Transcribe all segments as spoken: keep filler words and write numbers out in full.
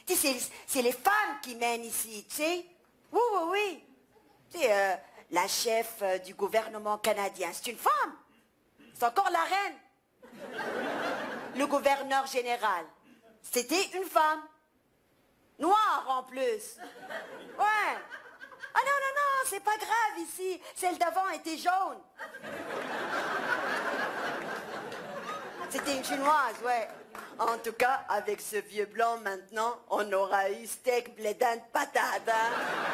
Tu sais, c'est les femmes qui mènent ici, tu sais. Oui, oui, oui. Tu sais, euh, la chef euh, du gouvernement canadien, c'est une femme. C'est encore la reine. Le gouverneur général, c'était une femme. Noire en plus. Ouais. Ah non, non, non, c'est pas grave ici. Celle d'avant était jaune. C'était une chinoise, ouais. En tout cas, avec ce vieux blanc maintenant, on aura eu steak, blé d'Inde, patate, hein.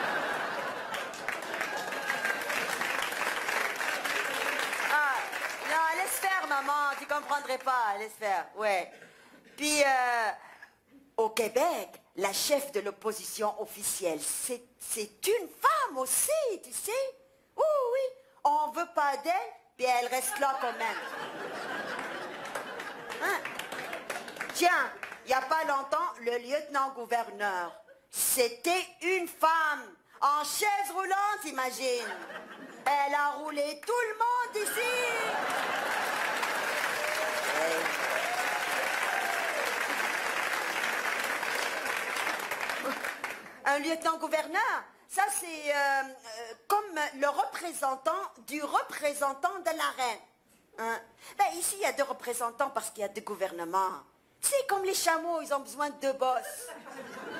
Ah, non, laisse faire, maman, tu comprendrais pas, laisse faire, ouais. Puis, euh, au Québec, la chef de l'opposition officielle, c'est une femme aussi, tu sais. Oui, oui, on veut pas d'elle, puis elle reste là quand même. Hein? Tiens, il n'y a pas longtemps, le lieutenant-gouverneur, c'était une femme, en chaise roulante, imagine. Elle a roulé tout le monde ici. Un lieutenant-gouverneur, ça c'est euh, euh, comme le représentant du représentant de la reine. Hein? Ben, ici, il y a deux représentants parce qu'il y a deux gouvernements. C'est comme les chameaux, ils ont besoin de deux bosses.